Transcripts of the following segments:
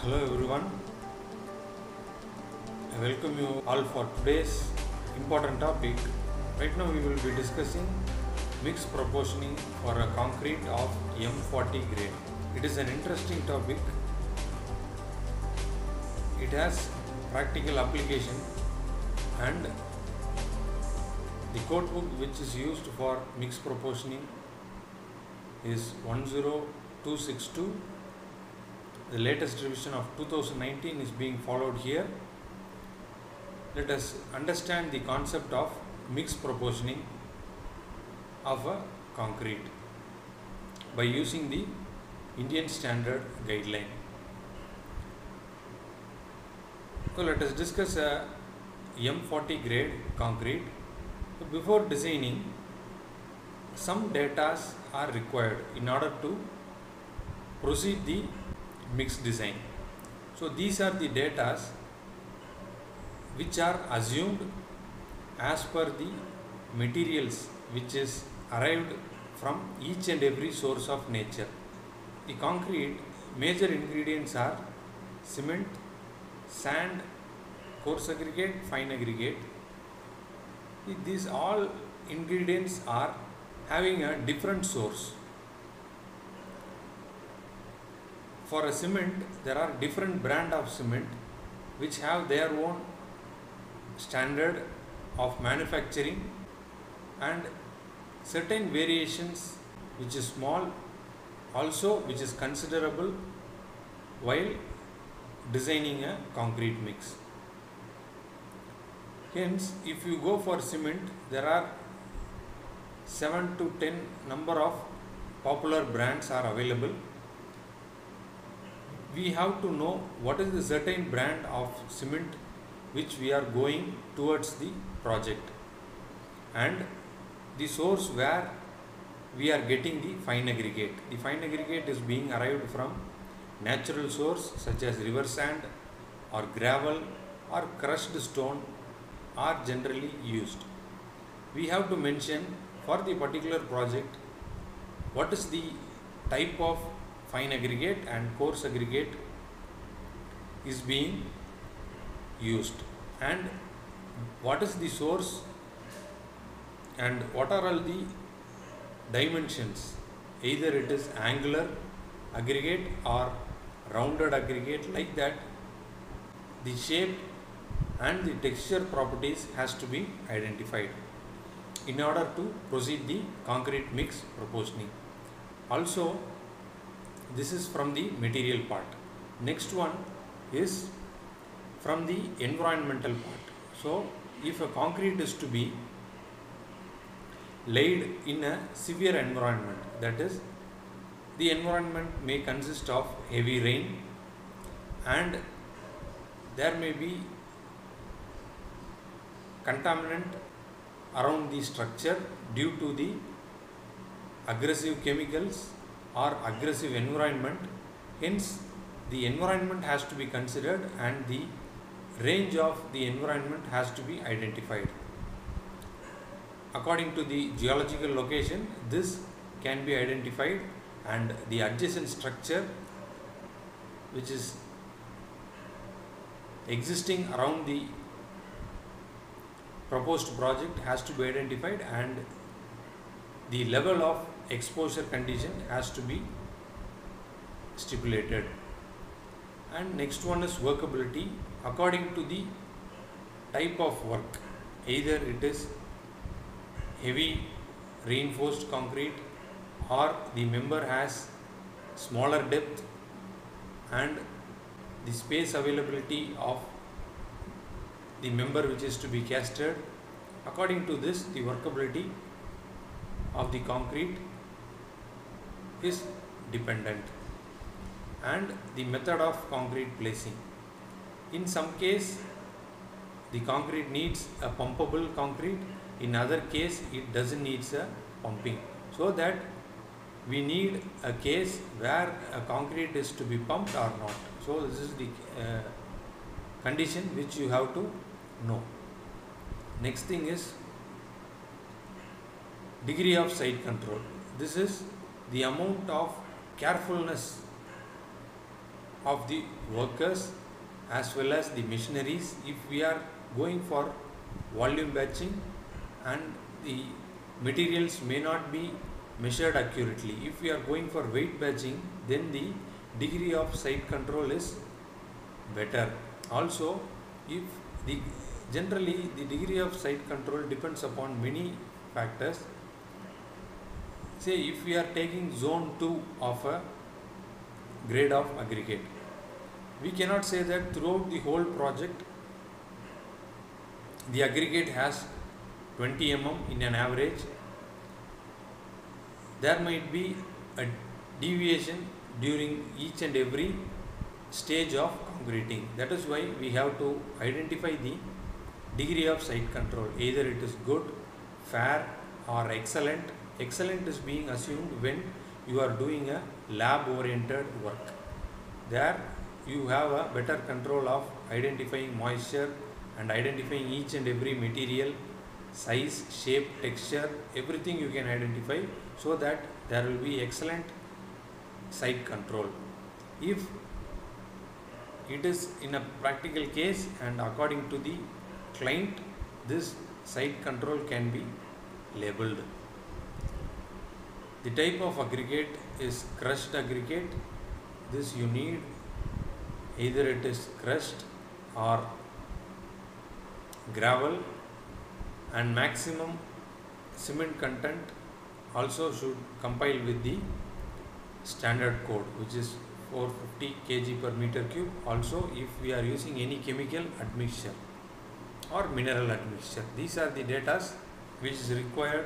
Hello everyone, I welcome you all for today's important topic. Right now we will be discussing mixed proportioning for a concrete of M40 grade. It is an interesting topic. It has practical application and the code book which is used for mixed proportioning is 10262. The latest revision of 2019 is being followed here. Let us understand the concept of mixed proportioning of a concrete by using the Indian Standard Guideline. So let us discuss a M40 grade concrete. So before designing, some data are required in order to proceed the mixed design. So these are the data which are assumed as per the materials which is arrived from each and every source of nature. The concrete major ingredients are cement, sand, coarse aggregate, fine aggregate. These all ingredients are having a different source. For a cement, there are different brand of cement which have their own standard of manufacturing and certain variations which is small, also which is considerable while designing a concrete mix. Hence, if you go for cement, there are 7 to 10 number of popular brands are available. We have to know what is the certain brand of cement which we are going towards the project and the source where we are getting the fine aggregate. The fine aggregate is being arrived from natural source such as river sand or gravel or crushed stone are generally used. We have to mention for the particular project what is the type of fine aggregate and coarse aggregate is being used and what is the source and what are all the dimensions, either it is angular aggregate or rounded aggregate, like that the shape and the texture properties has to be identified in order to proceed the concrete mix proportioning. Also, this is from the material part. Next one is from the environmental part. So, if a concrete is to be laid in a severe environment, that is, the environment may consist of heavy rain and there may be contaminant around the structure due to the aggressive chemicals or aggressive environment. Hence, the environment has to be considered and the range of the environment has to be identified. According to the geological location, this can be identified and the adjacent structure which is existing around the proposed project has to be identified and the level of exposure condition has to be stipulated. And next one is workability. According to the type of work, either it is heavy reinforced concrete or the member has smaller depth and the space availability of the member which is to be casted. According to this, the workability of the concrete is dependent and the method of concrete placing. In some case, the concrete needs a pumpable concrete, in other case it doesn't need a pumping, so that we need a case where a concrete is to be pumped or not. So this is the condition which you have to know. Next thing is degree of site control. This is the amount of carefulness of the workers as well as the machineries. If we are going for volume batching and the materials may not be measured accurately, if we are going for weight batching, then the degree of site control is better. Also, if the generally the degree of site control depends upon many factors. Say if we are taking zone 2 of a grade of aggregate, we cannot say that throughout the whole project the aggregate has 20 mm in an average. There might be a deviation during each and every stage of concreting. That is why we have to identify the degree of site control. Either it is good, fair or excellent. Excellent is being assumed when you are doing a lab oriented work. There you have a better control of identifying moisture and identifying each and every material, size, shape, texture, everything you can identify, so that there will be excellent site control. If it is in a practical case and according to the client, this site control can be labeled. The type of aggregate is crushed aggregate. This you need either it is crushed or gravel, and maximum cement content also should compile with the standard code, which is 450 kg per meter cube. Also, if we are using any chemical admixture or mineral admixture, these are the data which is required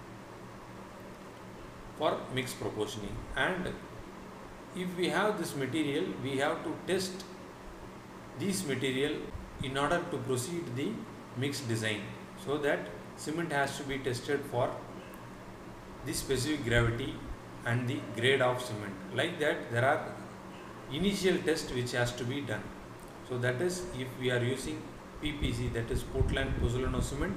for mix proportioning. And if we have this material, we have to test this material in order to proceed the mix design, so that cement has to be tested for the specific gravity and the grade of cement. Like that, there are initial tests which has to be done. So that is, if we are using PPC, that is Portland Pozzolano cement,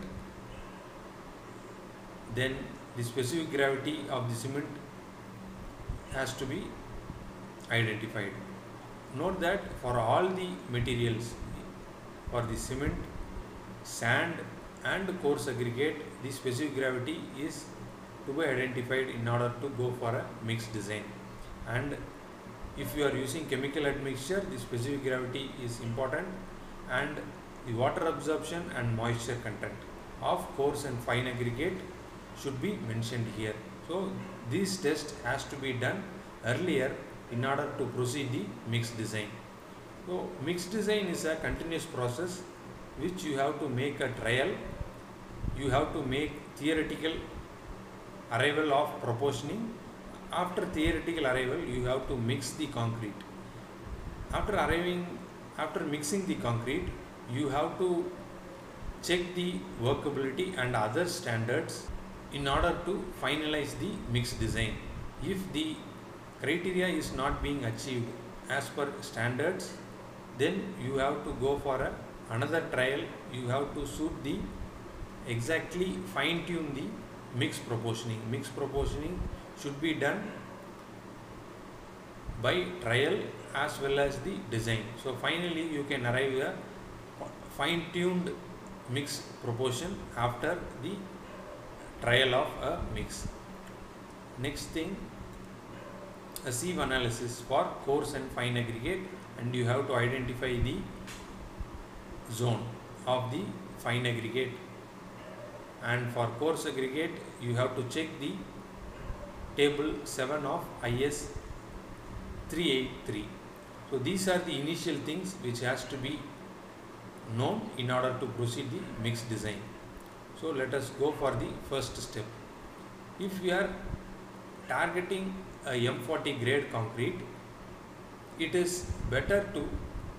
then the specific gravity of the cement has to be identified. Note that for all the materials, for the cement, sand and coarse aggregate, the specific gravity is to be identified in order to go for a mixed design. And if you are using chemical admixture, the specific gravity is important, and the water absorption and moisture content of coarse and fine aggregate should be mentioned here. So this test has to be done earlier in order to proceed the mixed design. So mixed design is a continuous process which you have to make a trial, you have to make theoretical arrival of proportioning. After theoretical arrival, you have to mix the concrete. After mixing the concrete, you have to check the workability and other standards in order to finalize the mixed design. If the criteria is not being achieved as per standards, then you have to go for another trial. You have to suit the exactly fine tune the mix proportioning. Mix proportioning should be done by trial as well as the design. So finally you can arrive a fine tuned mix proportion after the trial of a mix. Next thing, a sieve analysis for coarse and fine aggregate, and you have to identify the zone of the fine aggregate, and for coarse aggregate you have to check the table 7 of IS 383. So these are the initial things which has to be known in order to proceed the mixed design. So let us go for the first step. If we are targeting a M40 grade concrete, it is better to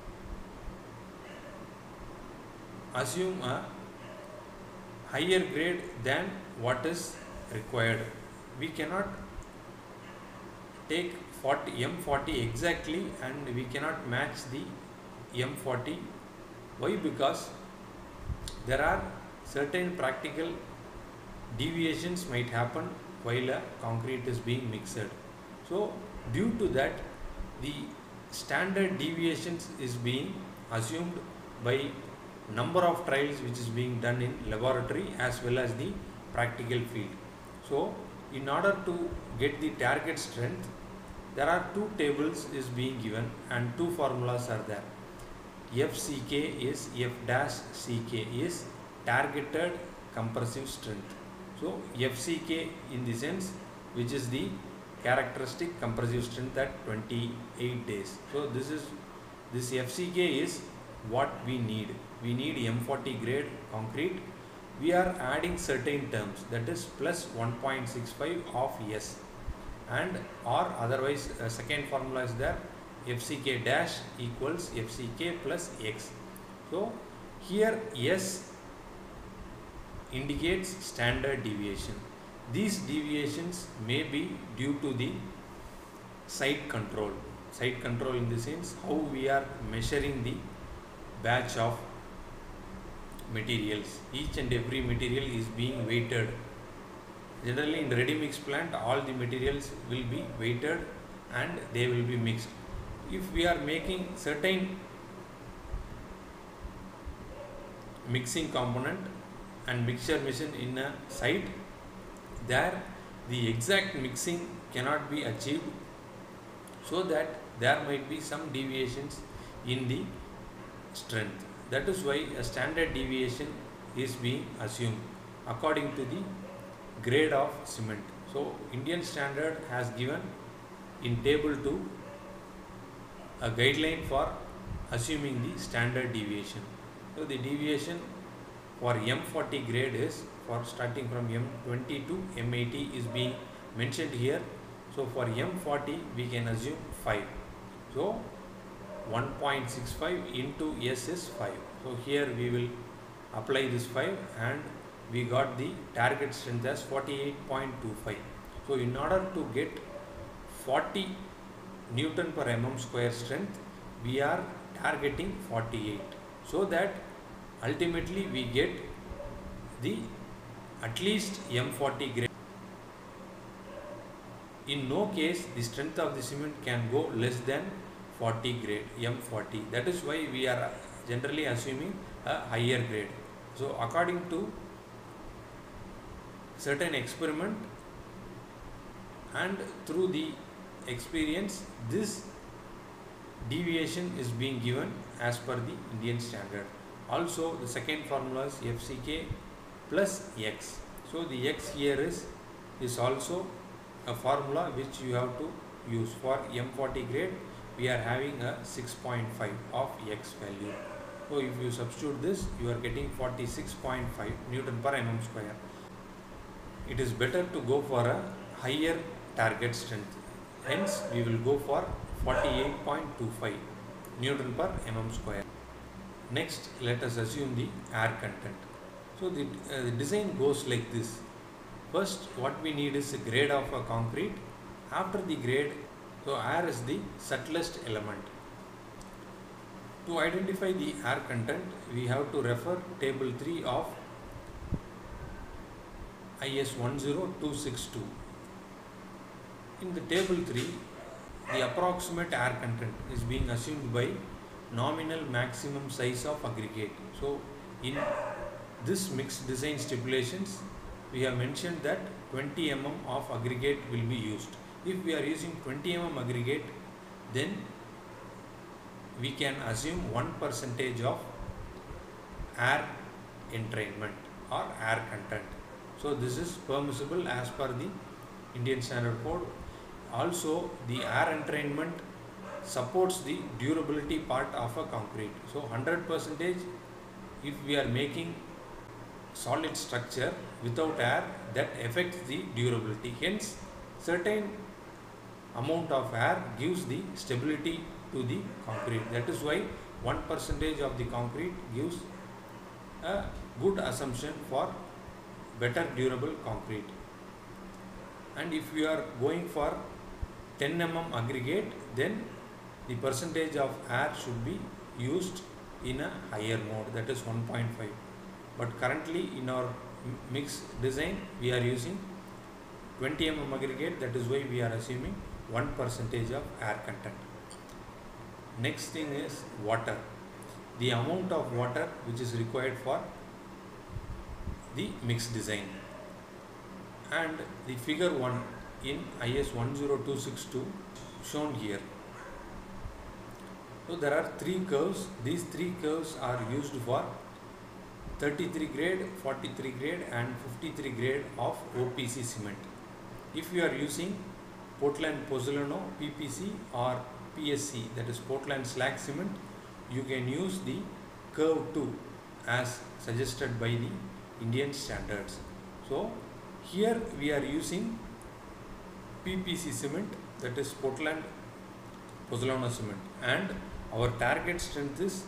assume a higher grade than what is required. We cannot take M40 exactly and we cannot match the M40. Why? Because there are certain practical deviations might happen while a concrete is being mixed. So due to that, the standard deviations is being assumed by number of trials which is being done in laboratory as well as the practical field. So in order to get the target strength, there are two tables is being given and two formulas are there. FCK is F dash CK is targeted compressive strength. So FCK in the sense which is the characteristic compressive strength at 28 days. So this FCK is what we need. We need M40 grade concrete. We are adding certain terms, that is plus 1.65 of S, and or otherwise second formula is there, FCK dash equals FCK plus X. So here S indicates standard deviation. These deviations may be due to the site control. Site control in the sense how we are measuring the batch of materials. Each and every material is being weighted. Generally in ready mix plant all the materials will be weighted and they will be mixed. If we are making certain mixing component and mixture machine in a site, there the exact mixing cannot be achieved, so that there might be some deviations in the strength. That is why a standard deviation is being assumed according to the grade of cement. So Indian standard has given in table 2 a guideline for assuming the standard deviation. So the deviation for M40 grade is for starting from M20 to M80 is being mentioned here. So for M40 we can assume 5. So 1.65 into S is 5. So here we will apply this 5 and we got the target strength as 48.25. So in order to get 40 Newton per mm square strength, we are targeting 48, so that ultimately we get the at least M40 grade. In no case the strength of the cement can go less than 40 grade, M40. That is why we are generally assuming a higher grade. So according to certain experiment and through the experience, this deviation is being given as per the Indian standard. Also the second formula is FCK plus X. So the X here is also a formula which you have to use. For M40 grade we are having a 6.5 of X value. So if you substitute this, you are getting 46.5 Newton per mm square. It is better to go for a higher target strength. Hence we will go for 48.25 Newton per mm square. Next, let us assume the air content. So the design goes like this. First, what we need is a grade of a concrete. After the grade, so air is the subtlest element. To identify the air content, we have to refer table 3 of IS 10262. In the table 3, the approximate air content is being assumed by nominal maximum size of aggregate. So in this mixed design stipulations, we have mentioned that 20 mm of aggregate will be used. If we are using 20 mm aggregate, then we can assume 1% of air entrainment or air content. So this is permissible as per the Indian Standard Code. Also the air entrainment supports the durability part of a concrete. So 100% if we are making solid structure without air, that affects the durability. Hence certain amount of air gives the stability to the concrete. That is why 1% of the concrete gives a good assumption for better durable concrete. And if we are going for 10 mm aggregate, then the percentage of air should be used in a higher mode, that is 1.5. But currently in our mix design we are using 20 mm aggregate, that is why we are assuming 1% of air content. Next thing is water. The amount of water which is required for the mix design. And the figure 1 in IS 10262 shown here. So there are three curves. These three curves are used for 33 grade, 43 grade and 53 grade of OPC cement. If you are using Portland Pozzolano PPC or PSC, that is Portland slag cement, you can use the curve 2 as suggested by the Indian standards. So here we are using PPC cement, that is Portland Pozzolano cement, and our target strength is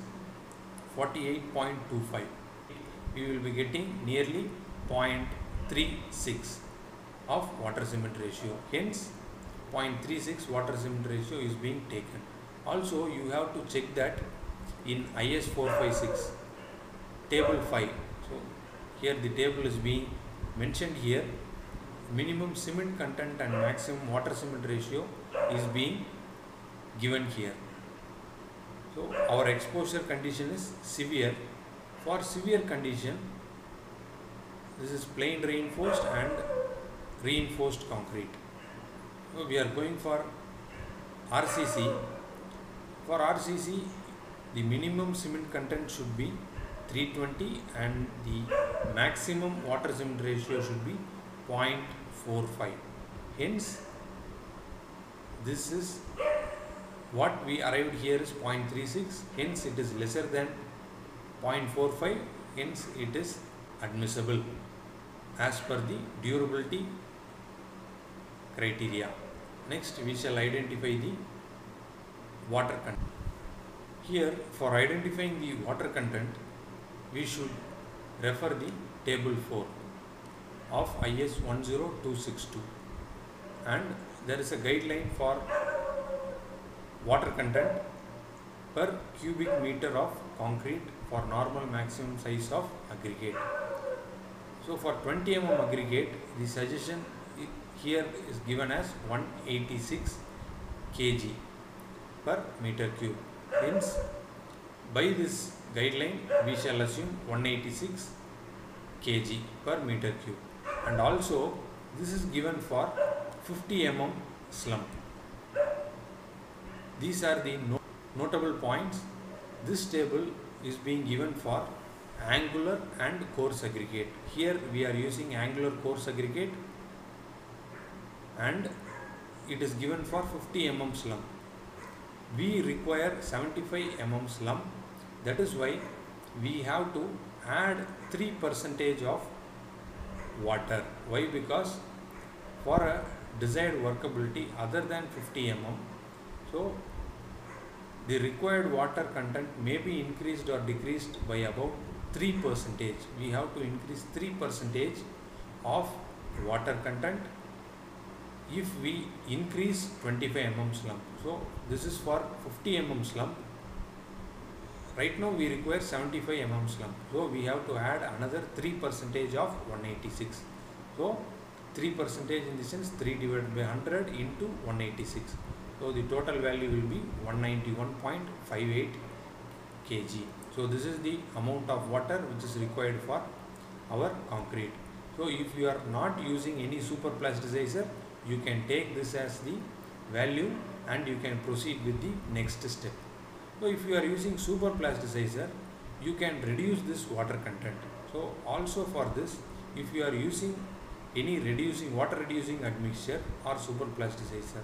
48.25. We will be getting nearly 0.36 of water cement ratio. Hence 0.36 water cement ratio is being taken. Also you have to check that in IS 456 table 5. So here the table is being mentioned here. Minimum cement content and maximum water cement ratio is being given here. So our exposure condition is severe. For severe condition, this is plain reinforced and reinforced concrete. So we are going for RCC. For RCC, the minimum cement content should be 320 and the maximum water cement ratio should be 0.45. Hence, this is what we arrived here is 0.36. Hence, it is lesser than 0.45. Hence, it is admissible as per the durability criteria. Next, we shall identify the water content. Here, for identifying the water content, we should refer the table 4 of IS 10262, and there is a guideline for water content per cubic meter of concrete for normal maximum size of aggregate. So for 20 mm aggregate, the suggestion here is given as 186 kg per meter cube. Hence, by this guideline, we shall assume 186 kg per meter cube. And also, this is given for 50 mm slump. These are the notable points. This table is being given for angular and coarse aggregate. Here we are using angular coarse aggregate and it is given for 50 mm slump. We require 75 mm slump. That is why we have to add 3% of water. Why? Because for a desired workability other than 50 mm, so the required water content may be increased or decreased by about 3%. We have to increase 3% of water content if we increase 25 mm slump. So this is for 50 mm slump. Right now we require 75 mm slump. So we have to add another 3% of 186. So 3% in the sense 3 divided by 100 into 186. So the total value will be 191.58 kg. So this is the amount of water which is required for our concrete. So if you are not using any super plasticizer, you can take this as the value and you can proceed with the next step. So if you are using super plasticizer, you can reduce this water content. So also for this, if you are using any water reducing admixture or super plasticizer,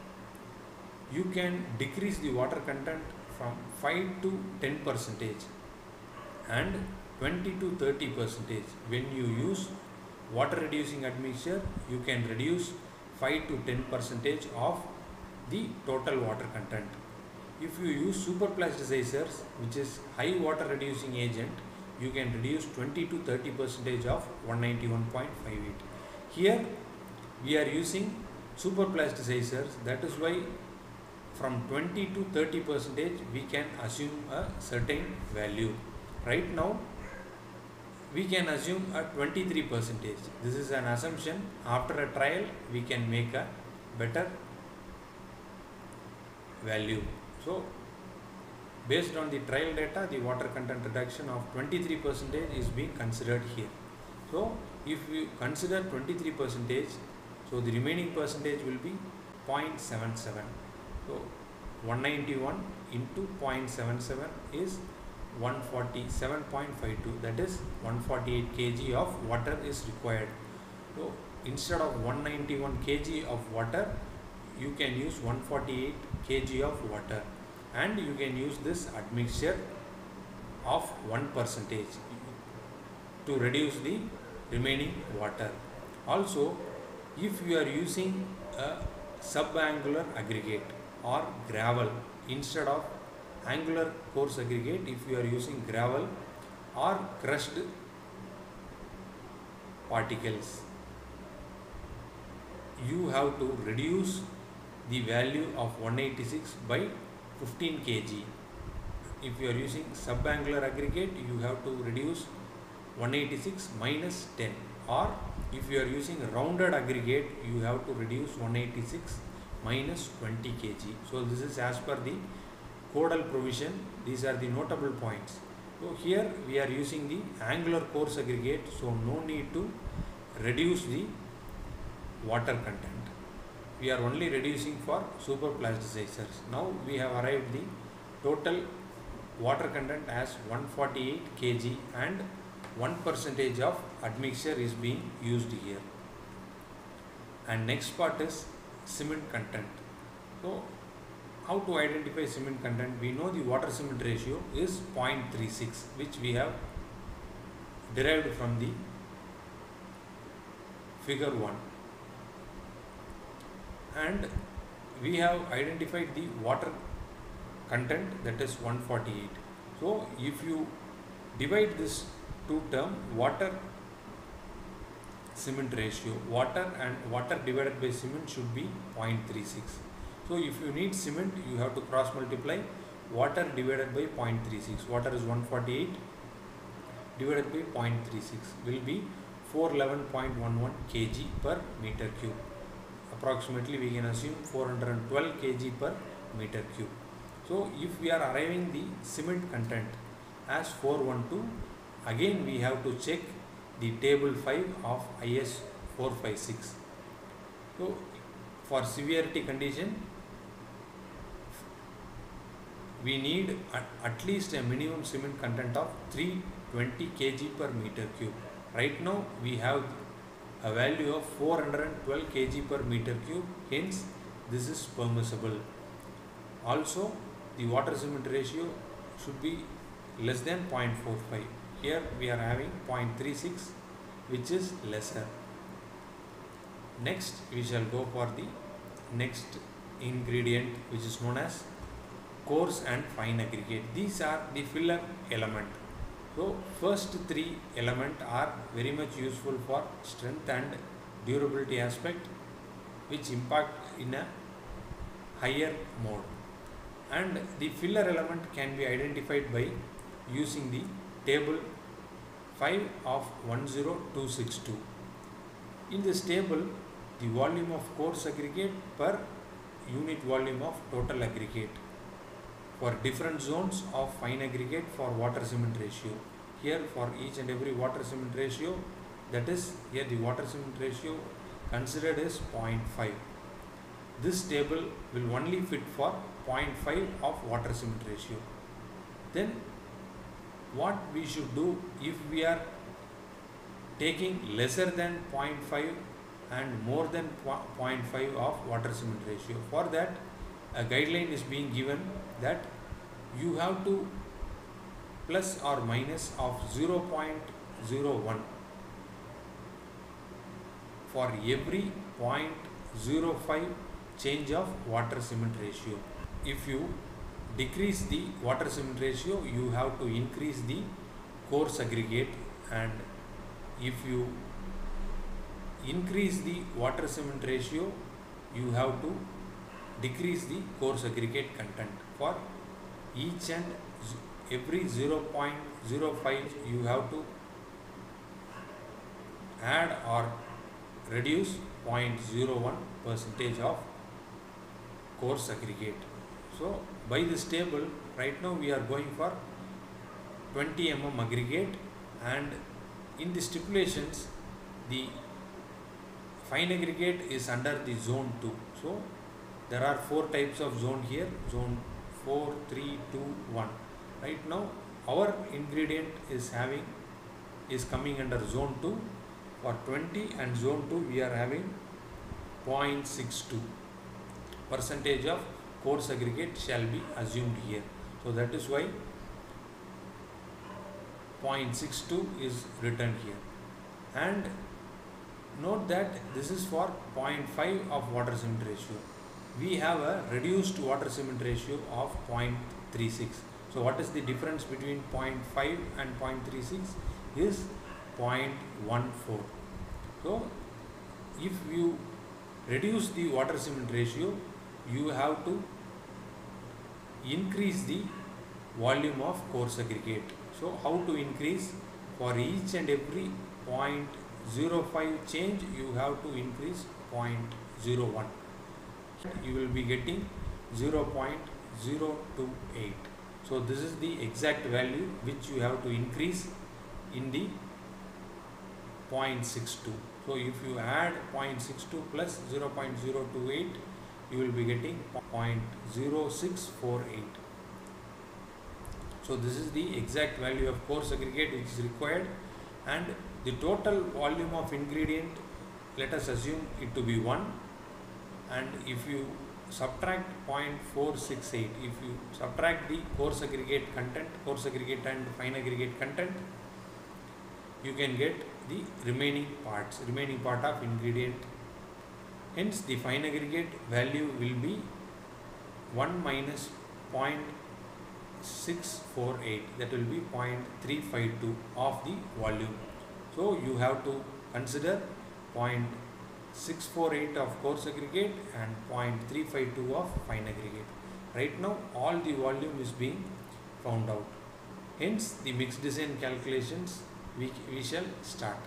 you can decrease the water content from 5 to 10% and 20 to 30%. When you use water reducing admixture, you can reduce 5 to 10% of the total water content. If you use super plasticizers, which is high water reducing agent, you can reduce 20 to 30% of 191.58. Here we are using super plasticizers, that is why from 20 to 30% we can assume a certain value. Right now we can assume a 23%. This is an assumption. After a trial we can make a better value. So Based on the trial data, the water content reduction of 23% is being considered here. So if you consider 23%, so the remaining percentage will be 0.77. So 191 into 0.77 is 147.52, that is 148 kg of water is required. So instead of 191 kg of water, you can use 148 kg of water, and you can use this admixture of 1% to reduce the remaining water. Also, if you are using a subangular aggregate or gravel instead of angular coarse aggregate, if you are using gravel or crushed particles, you have to reduce the value of 186 by 15 kg. If you are using subangular aggregate, you have to reduce 186 minus 10, or if you are using rounded aggregate, you have to reduce 186 minus 20 kg. So this is as per the codal provision. These are the notable points. So here we are using the angular coarse aggregate, so no need to reduce the water content. We are only reducing for superplasticizers. Now we have arrived the total water content as 148 kg, and 1% of admixture is being used here. And next part is cement content. So how to identify cement content? We know the water cement ratio is 0.36, which we have derived from the figure 1, and we have identified the water content, that is 148. So if you divide this two term, water cement ratio, water and water divided by cement should be 0.36. So if you need cement, you have to cross multiply water divided by 0.36. Water is 148 divided by 0.36 will be 411.11 kg per meter cube. Approximately we can assume 412 kg per meter cube. So if we are arriving the cement content as 412, again we have to check the table 5 of IS 456. So for severity condition, we need at least a minimum cement content of 320 kg per meter cube. Right now we have a value of 412 kg per meter cube, hence this is permissible. Also, the water cement ratio should be less than 0.45. Here we are having 0.36, which is lesser. Next we shall go for the next ingredient, which is known as coarse and fine aggregate. These are the filler element. So first three elements are very much useful for strength and durability aspect, which impact in a higher mode, and the filler element can be identified by using the table 5 of 10262. In this table, the volume of coarse aggregate per unit volume of total aggregate for different zones of fine aggregate for water cement ratio. Here for each and every water cement ratio, that is here the water cement ratio considered is 0.5. This table will only fit for 0.5 of water cement ratio. Then what we should do if we are taking lesser than 0.5 and more than 0.5 of water cement ratio? For that, a guideline is being given that you have to plus or minus of 0.01 for every 0.05 change of water cement ratio. If you decrease the water cement ratio, you have to increase the coarse aggregate, and if you increase the water cement ratio, you have to decrease the coarse aggregate content. For each and every 0.05, you have to add or reduce 0.01% of coarse aggregate. So by this table, right now we are going for 20 mm aggregate, and in the stipulations the fine aggregate is under the zone 2. So there are 4 types of zone here, zone 4, 3, 2, 1. Right now our ingredient is coming under zone 2 for 20, and zone 2 we are having 0.62 percentage of coarse aggregate shall be assumed here. So that is why 0.62 is written here. And note that this is for 0.5 of water cement ratio. We have a reduced water cement ratio of 0.36. So what is the difference between 0.5 and 0.36 is 0.14. So if you reduce the water cement ratio, you have to increase the volume of coarse aggregate. So how to increase? For each and every 0.05 change, you have to increase 0.01. You will be getting 0.028. So this is the exact value which you have to increase in the 0.62. So if you add 0.62 plus 0.028, you will be getting 0.0648. So this is the exact value of coarse aggregate which is required, and the total volume of ingredient, let us assume it to be 1, and if you subtract 0.468, if you subtract the coarse aggregate and fine aggregate content, you can get the remaining part of ingredient. Hence the fine aggregate value will be 1 minus 0.648, that will be 0.352 of the volume. So you have to consider 0.648 of coarse aggregate and 0.352 of fine aggregate. Right now all the volume is being found out. Hence the mix design calculations we shall start.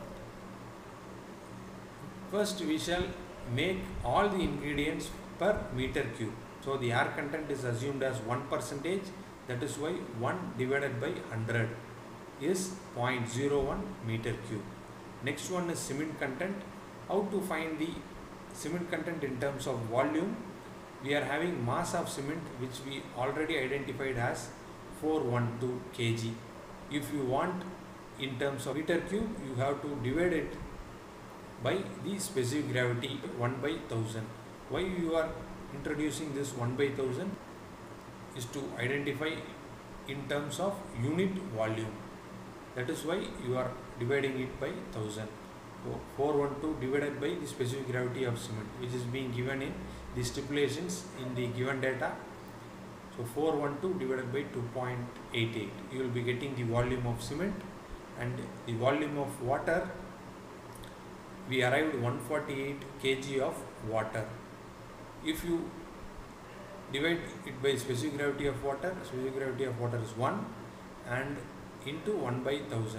First we shall make all the ingredients per meter cube. So the air content is assumed as 1%, that is why 1 divided by 100 is 0.01 meter cube. Next one is cement content. How to find the cement content in terms of volume? We are having mass of cement which we already identified as 412 kg. If you want in terms of meter cube, you have to divide it by the specific gravity 1 by 1000. Why you are introducing this 1 by 1000 is to identify in terms of unit volume. That is why you are dividing it by 1000. So 412 divided by the specific gravity of cement, which is being given in the stipulations in the given data. So 412 divided by 2.88, you will be getting the volume of cement, and the volume of water, we arrived 148 kg of water. If you divide it by specific gravity of water is 1 and into 1 by 1000.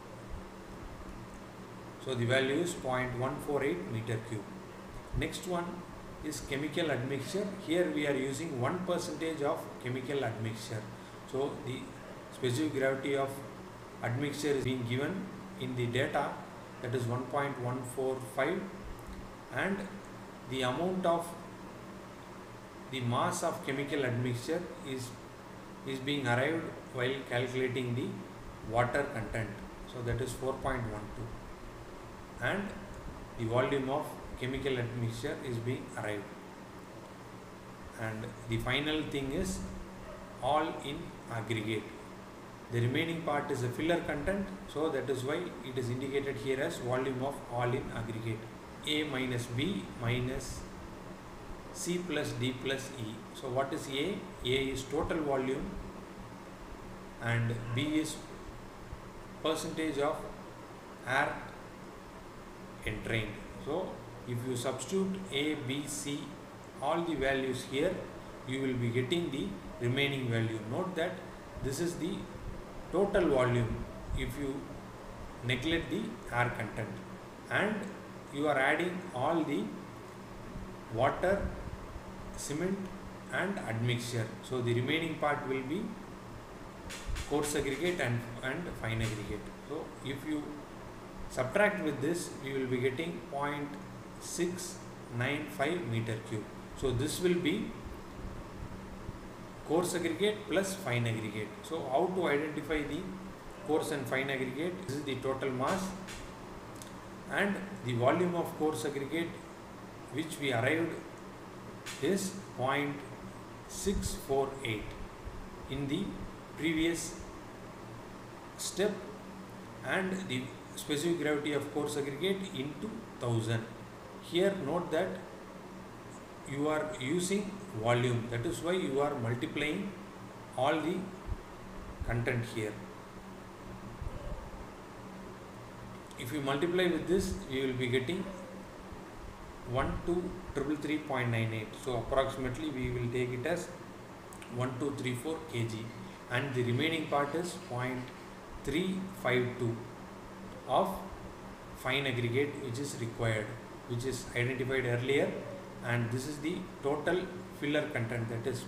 So the value is 0.148 meter cube. Next one is chemical admixture. Here we are using 1% of chemical admixture. So the specific gravity of admixture is being given in the data, that is 1.145, and the amount of the mass of chemical admixture is being arrived while calculating the water content. So that is 4.12, and the volume of chemical admixture is being arrived, and the final thing is all in aggregate. The remaining part is a filler content, so that is why it is indicated here as volume of all in aggregate. A minus B minus C plus D plus E. So what is A? A is total volume and B is percentage of air entrained. So if you substitute A, B, C, all the values here, you will be getting the remaining value. Note that this is the total volume if you neglect the air content, and you are adding all the water, cement and admixture. So the remaining part will be coarse aggregate and fine aggregate. So if you subtract with this, we will be getting 0.695 meter cube. So this will be coarse aggregate plus fine aggregate. So how to identify the coarse and fine aggregate? This is the total mass, and the volume of coarse aggregate which we arrived is 0.648 in the previous step, and the specific gravity of coarse aggregate into 1000. Here note that you are using volume, that is why you are multiplying all the content here. If you multiply with this, you will be getting 1233.98. So approximately we will take it as 1234 kg, and the remaining part is 0.352 of fine aggregate which is required, which is identified earlier, and this is the total filler content, that is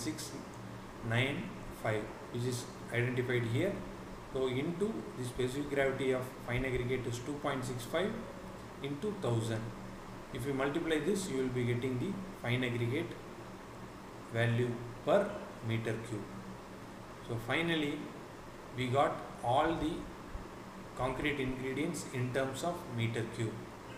0.695, which is identified here. So into the specific gravity of fine aggregate is 2.65 into 1000. If you multiply this, you will be getting the fine aggregate value per meter cube. So finally we got all the concrete ingredients in terms of meter cube.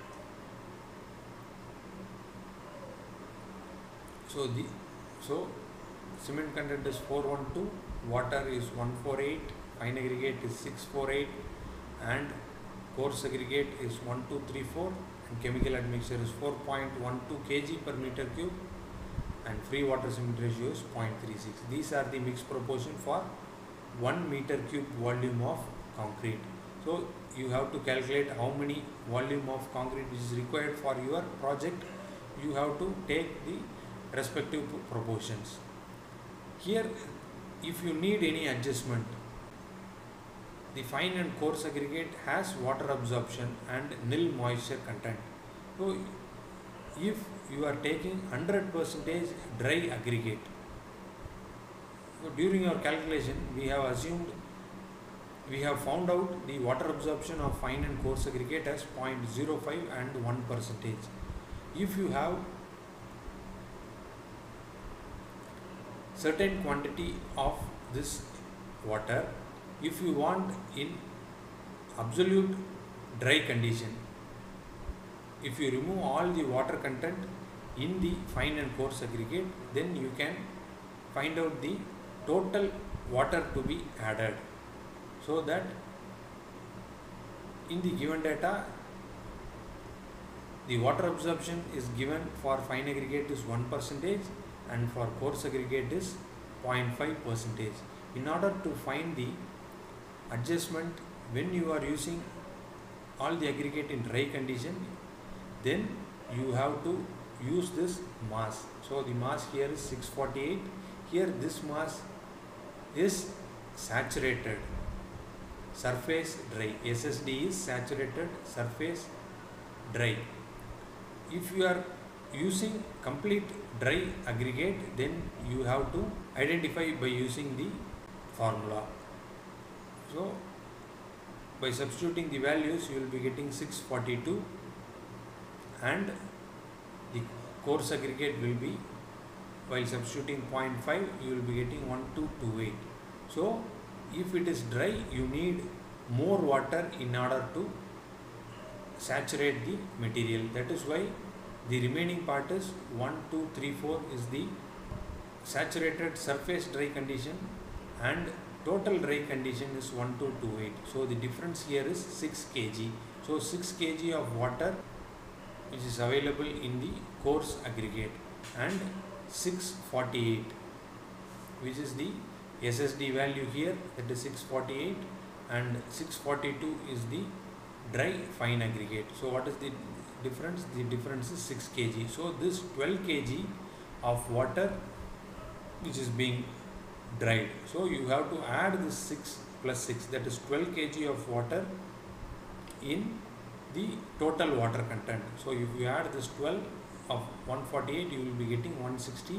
So cement content is 412, water is 148, fine aggregate is 648, and coarse aggregate is 1234, and chemical admixture is 4.12 kg per meter cube, and free water cement ratio is 0.36. These are the mixed proportion for 1 meter cube volume of concrete. So you have to calculate how many volume of concrete which is required for your project. You have to take the respective proportions. Here, if you need any adjustment, the fine and coarse aggregate has water absorption and nil moisture content. So if you are taking 100% dry aggregate, so during our calculation we have found out the water absorption of fine and coarse aggregate as 0.05 and 1%. If you have certain quantity of this water, if you want in absolute dry condition, if you remove all the water content in the fine and coarse aggregate, then you can find out the total water to be added, so that in the given data the water absorption is given for fine aggregate is 1% and for coarse aggregate is 0.5%. In order to find the adjustment when you are using all the aggregate in dry condition, then you have to use this mass. So the mass here is 648. Here this mass is saturated surface dry. SSD is saturated surface dry. If you are using complete dry aggregate, then you have to identify by using the formula. So by substituting the values, you will be getting 642, and the coarse aggregate will be, while substituting 0.5, you will be getting 1228. So if it is dry, you need more water in order to saturate the material. That is why the remaining part is 1234 is the saturated surface dry condition, and total dry condition is 1228. So the difference here is 6 kg. So 6 kg of water which is available in the coarse aggregate, and 648 which is the SSD value here, that is 648, and 642 is the dry fine aggregate. So what is the difference? The difference is 6 kg. So this 12 kg of water which is being dried, so you have to add this 6 plus 6, that is 12 kg of water in the total water content. So if you add this 12 of 148, you will be getting 160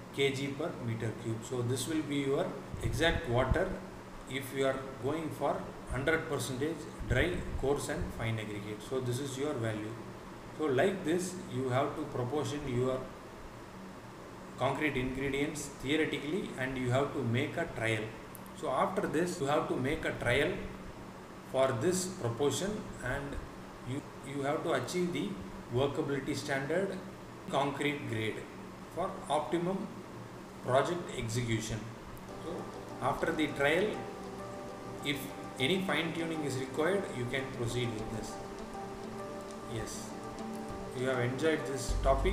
kg per meter cube. So this will be your exact water if you are going for 100% dry, coarse and fine aggregate. So this is your value. So like this you have to proportion your concrete ingredients theoretically, and you have to make a trial. So after this you have to make a trial for this proportion, and you have to achieve the workability standard concrete grade for optimum project execution. So after the trial, if any fine tuning is required, you can proceed with this. Yes, you have enjoyed this topic.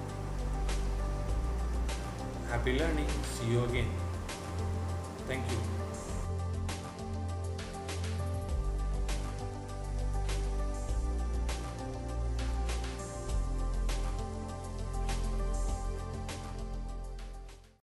Happy learning. See you again. Thank you.